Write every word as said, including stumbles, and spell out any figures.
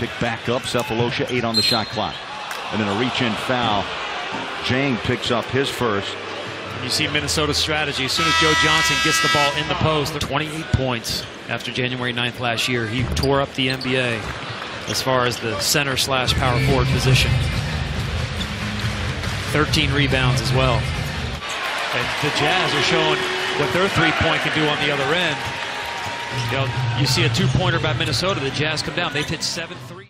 picked back up. Sefolosha eight on the shot clock. And then a reach-in foul. Jang picks up his first. You see Minnesota's strategy. As soon as Joe Johnson gets the ball in the post, twenty-eight points after January ninth last year. He tore up the N B A as far as the center slash power forward position. thirteen rebounds as well. And the Jazz are showing what their three-point can do on the other end. You know, you see a two-pointer by Minnesota. The Jazz come down. They've hit seven threes.